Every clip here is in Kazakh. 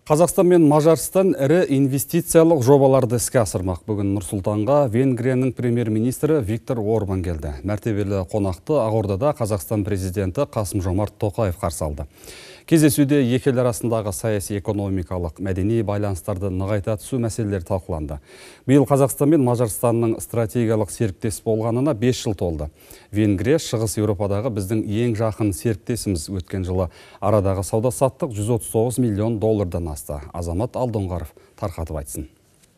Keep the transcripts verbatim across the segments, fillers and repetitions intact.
Қазақстан мен Мажарстан ірі инвестициялық жобаларды іске асырмақ. Бүгін Нұр-Сұлтанға Венгрияның премьер-министрі Виктор Орбан келді. Мәртебелі қонақты Ақордада Қазақстан президенті Қасым-Жомарт Тоқаев қарсы алды. Кездесуде екі ел арасындағы саяси, экономикалық, мәдени байланыстарды нығайта түсу мәселелері талқыланды. Биыл Қазақстан мен Мажарстанның стратегиялық серіктес болғанына бес жыл толды. Венгрия Шығыс Еуропадағы біздің ең жақын серіктесіміз. Өткен жылы арадағы сауда-саттық жүз отыз тоғыз миллион доллардан асты. Азамат Алдоңғаров тарқатып айтсын.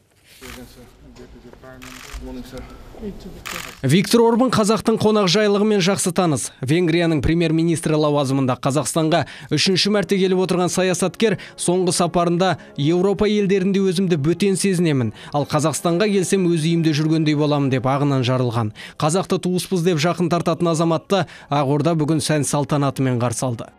Виктор Орбан қазақтың қонақжайлығымен жақсы таныс. Венгрияның премьер-министрі лауазымында Қазақстанға үшінші мәрте келіп отырған саясаткер соңғы сапарында Еуропа елдерінде өзімді бөтен сезінемін, ал Қазақстанға келсем өз үйімде жүргендей боламын деп ағынан жарылған. Қазақты туыспыз деп жақын тартатын азаматты Ақорда бүгін сән салтанатымен қарсы алды.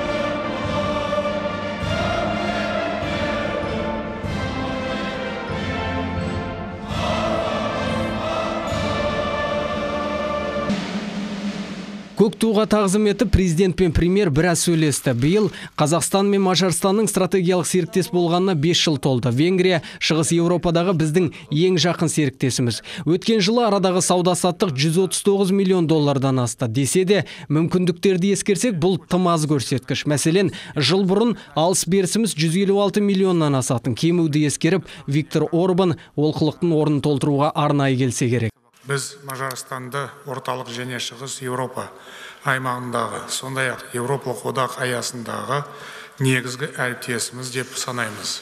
Көк туға тағзым етіп, президент пен премьер біраз сөйлесті. Биыл Қазақстан мен Мажарстанның стратегиялық серіктес болғанына бес жыл толды. Венгрия Шығыс Еуропадағы біздің ең жақын серіктесіміз. Өткен жылы арадағы сауда-саттық жүз отыз тоғыз миллион доллардан асты. Десе де, мүмкіндіктерді ескерсек, бұл тым аз көрсеткіш. Мәселен, жыл бұрын алыс-берісіміз жүз елу алты миллионнан асатын. Кемуді ескеріп, Виктор Орбан олқылықтың орнын толтыруға арнайы келсе керек. Біз Мажарстанды орталық және шығыс Еуропа аймағындағы, сондай-ақ Еуропалық одақ аясындағы негізгі әріптесіміз деп санаймыз.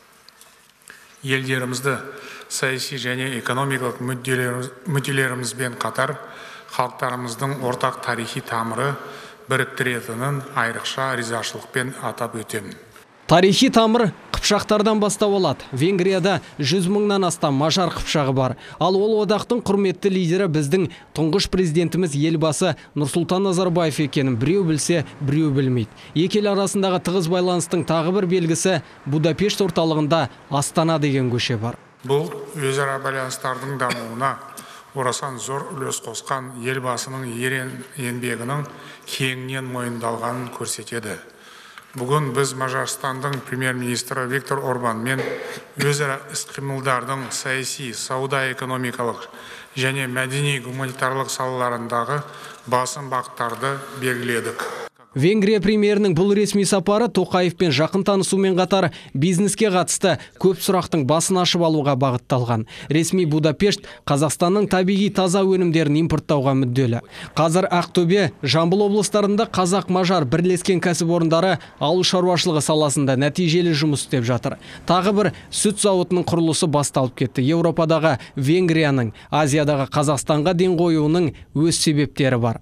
Елдерімізді саяси және экономикалық мүдделерімізбен қатар халықтарымыздың ортақ тарихи тамыры біріктіретінін айрықша ризашылықпен атап өтемін. Тарихи тамыр қыпшақтардан бастау алады. Венгрияда жүз мыңнан астам мажар қыпшағы бар. Ал ол одақтың құрметті лидері біздің тұңғыш президентіміз елбасы Нұрсұлтан Назарбаев екенін біреу білсе, біреу білмейді. Екі ел арасындағы тығыз байланыстың тағы бір белгісі Будапешт орталығында Астана деген көше бар. Бұл өзара байланыстардың дамуына орасан зор үлес қосқан елбасының ерен еңбегінің кеңінен мойындалғанын көрсетеді. Бүгін біз Мажарстандың премьер-министрі Виктор Орбанмен өзара іс-қимылдардың саяси, сауда-экономикалық және мәдени-гуманитарлық салаларындағы басым бағыттарды белгіледік. Венгрия премьерінің бұл ресми сапары Тоқаевпен жақын танысумен қатар бизнеске қатысты көп сұрақтың басын ашып алуға бағытталған. Ресми Будапешт Қазақстанның табиғи таза өнімдерін импорттауға мүдделі. Қазір Ақтөбе, Жамбыл облыстарында қазақ-мажар бірлескен кәсіпорындары ауыл шаруашылығы саласында нәтижелі жұмыс істеп жатыр. Тағы бір сүт зауытының құрылысы басталып кетті. Еуропадағы Венгрияның Азиядағы Қазақстанға ден қоюының өз себептері бар.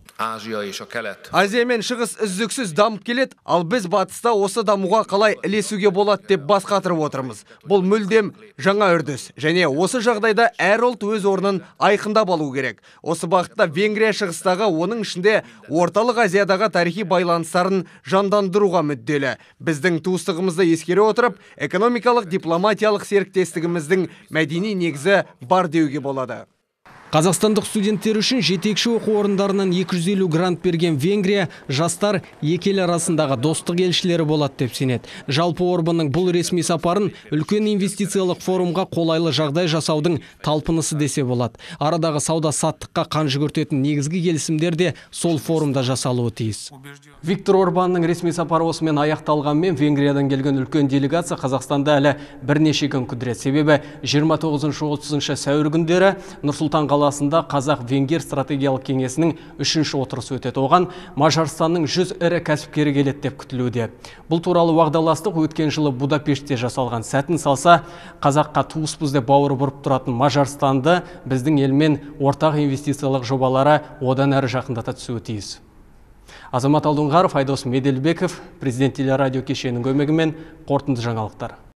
Азия мен шығыс үздіксіз дамып келеді, ал біз батыста осы дамуға қалай ілесуге болады деп бас қатырып отырмыз. Бұл мүлдем жаңа үрдіс, және осы жағдайда әр ұлт өз орнын айқындап алу керек. Осы бағытта Венгрия шығыстағы, оның ішінде орталық Азиядағы тарихи байланыстарын жандандыруға мүдделі. Біздің туыстығымызды ескере отырып, экономикалық дипломатиялық серіктестігіміздің мәдени негізі бар деуге болады. Қазақстандық студенттер үшін жетекші оқу орындарынан екі жүз елу грант берген Венгрия жастар екі ел арасындағы достық елшілері болады деп сенеді. Жалпы Орбанның бұл ресми сапарын үлкен инвестициялық форумға қолайлы жағдай жасаудың талпынысы десе болады. Арадағы сауда-саттыққа қан жүгіртетін негізгі келісімдер де сол форумда жасалуы тиіс. Виктор Орбанның ресми сапары осымен аяқталғанмен Венгриядан келген үлкен делегация Қазақстанда әлі бірнеше күн күдіреді. Себебі жиырма тоғызыншы отызыншы сәуір күндері Нұр-Сұлтан қаласында Қазақ-Венгер стратегиялық кеңесінің үшінші отырысы өтеді. Оған Мажарстанның жүз ірі кәсіпкері келеді деп күтілуде. Бұл туралы уағдаластық өткен жылы Будапештте жасалған. Сәтін салса, қазаққа туыспыз деп бауыры бұрып тұратын Мажарстанды біздің елмен ортақ инвестициялық жобалары одан әрі жақындата түсуі тиіс. Азамат Алдоңғаров, Айдос Меделбеков, президент телерадио кешенінің көмегімен қорытынды жаңалықтар.